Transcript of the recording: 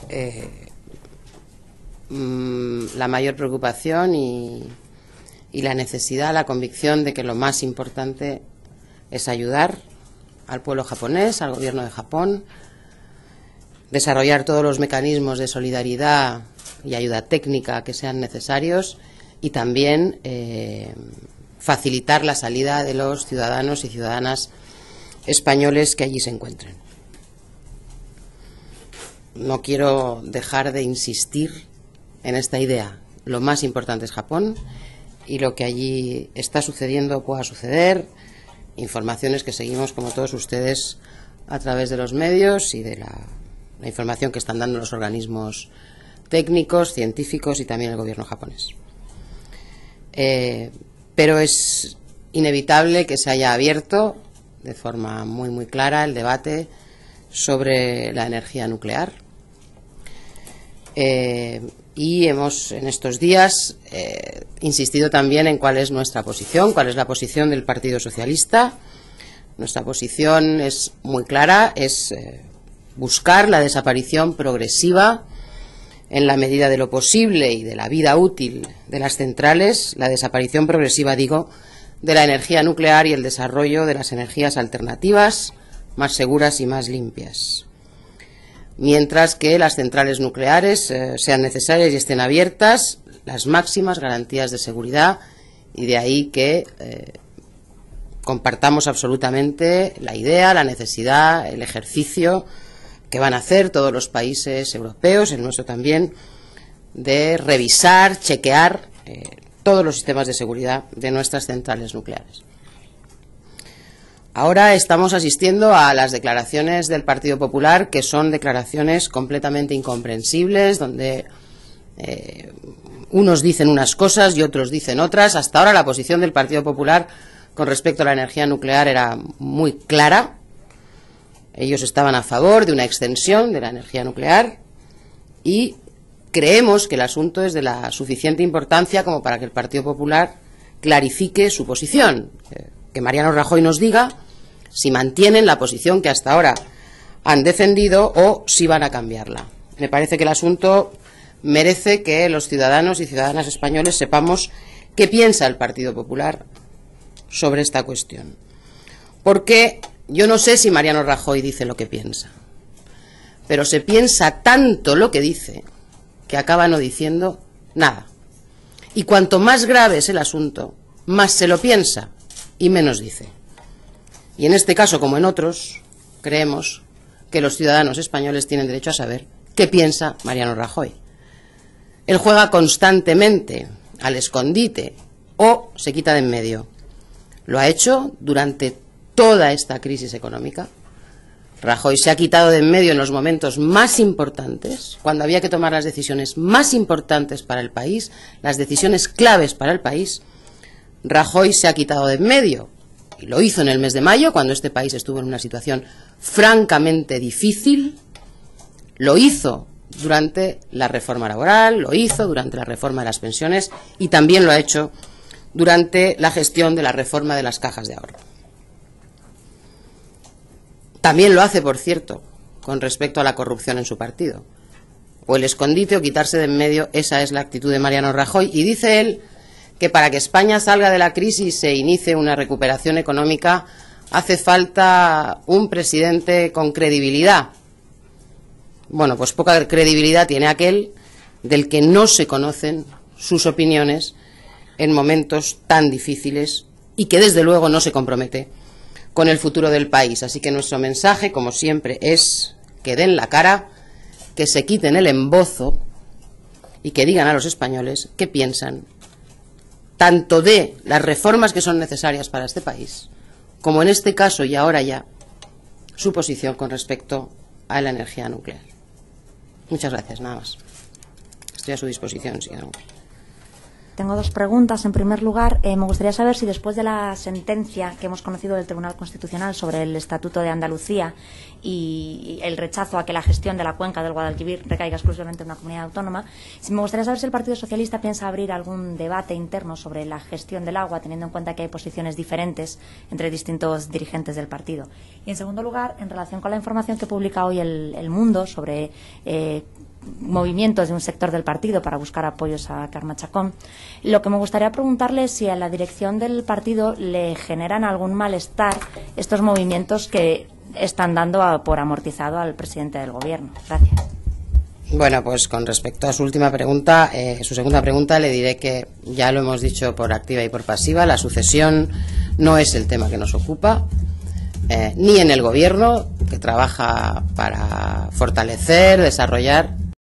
la mayor preocupación y la necesidad, la convicción de que lo más importante es ayudar al pueblo japonés, al gobierno de Japón, desarrollar todos los mecanismos de solidaridad y ayuda técnica que sean necesarios y también facilitar la salida de los ciudadanos y ciudadanas españoles que allí se encuentren. No quiero dejar de insistir en esta idea. Lo más importante es Japón y lo que allí está sucediendo o pueda suceder, informaciones que seguimos como todos ustedes a través de los medios y de la información que están dando los organismos técnicos, científicos y también el gobierno japonés. Pero es inevitable que se haya abierto de forma muy clara el debate sobre la energía nuclear. Y hemos en estos días insistido también en cuál es nuestra posición, cuál es la posición del Partido Socialista. Nuestra posición es muy clara, es buscar la desaparición progresiva en la medida de lo posible y de la vida útil de las centrales, la desaparición progresiva, digo, de la energía nuclear y el desarrollo de las energías alternativas más seguras y más limpias. Mientras que las centrales nucleares sean necesarias y estén abiertas, las máximas garantías de seguridad, y de ahí que compartamos absolutamente la idea, la necesidad, el ejercicio que van a hacer todos los países europeos, el nuestro también, de revisar, chequear todos los sistemas de seguridad de nuestras centrales nucleares. Ahora estamos asistiendo a las declaraciones del Partido Popular, que son declaraciones completamente incomprensibles, donde unos dicen unas cosas y otros dicen otras. Hasta ahora la posición del Partido Popular con respecto a la energía nuclear era muy clara. Ellos estaban a favor de una extensión de la energía nuclear y creemos que el asunto es de la suficiente importancia como para que el Partido Popular clarifique su posición, que Mariano Rajoy nos diga si mantienen la posición que hasta ahora han defendido o si van a cambiarla. Me parece que el asunto merece que los ciudadanos y ciudadanas españoles sepamos qué piensa el Partido Popular sobre esta cuestión. Porque yo no sé si Mariano Rajoy dice lo que piensa, pero se piensa tanto lo que dice que acaba no diciendo nada. Y cuanto más grave es el asunto, más se lo piensa y menos dice. Y en este caso, como en otros, creemos que los ciudadanos españoles tienen derecho a saber qué piensa Mariano Rajoy. Él juega constantemente al escondite o se quita de en medio. Lo ha hecho durante toda esta crisis económica. Rajoy se ha quitado de en medio en los momentos más importantes, cuando había que tomar las decisiones más importantes para el país, las decisiones claves para el país. Rajoy se ha quitado de en medio, y lo hizo en el mes de mayo, cuando este país estuvo en una situación francamente difícil. Lo hizo durante la reforma laboral, lo hizo durante la reforma de las pensiones y también lo ha hecho durante la gestión de la reforma de las cajas de ahorro. También lo hace, por cierto, con respecto a la corrupción en su partido. O el escondite o quitarse de en medio, esa es la actitud de Mariano Rajoy. Y dice él que para que España salga de la crisis y se inicie una recuperación económica hace falta un presidente con credibilidad. Bueno, pues poca credibilidad tiene aquel del que no se conocen sus opiniones en momentos tan difíciles y que desde luego no se compromete con el futuro del país. Así que nuestro mensaje, como siempre, es que den la cara, que se quiten el embozo y que digan a los españoles qué piensan tanto de las reformas que son necesarias para este país, como en este caso y ahora ya, su posición con respecto a la energía nuclear. Muchas gracias, nada más. Estoy a su disposición, si no. Tengo dos preguntas. En primer lugar, me gustaría saber si después de la sentencia que hemos conocido del Tribunal Constitucional sobre el Estatuto de Andalucía y el rechazo a que la gestión de la cuenca del Guadalquivir recaiga exclusivamente en una comunidad autónoma, me gustaría saber si el Partido Socialista piensa abrir algún debate interno sobre la gestión del agua, teniendo en cuenta que hay posiciones diferentes entre distintos dirigentes del partido. Y en segundo lugar, en relación con la información que publica hoy el Mundo sobre movimientos de un sector del partido para buscar apoyos a Carme Chacón. Lo que me gustaría preguntarle es si a la dirección del partido le generan algún malestar estos movimientos que están dando por amortizado al presidente del Gobierno. Gracias. Bueno, pues con respecto a su última pregunta, su segunda pregunta, le diré que ya lo hemos dicho por activa y por pasiva, la sucesión no es el tema que nos ocupa, ni en el Gobierno, que trabaja para fortalecer, desarrollar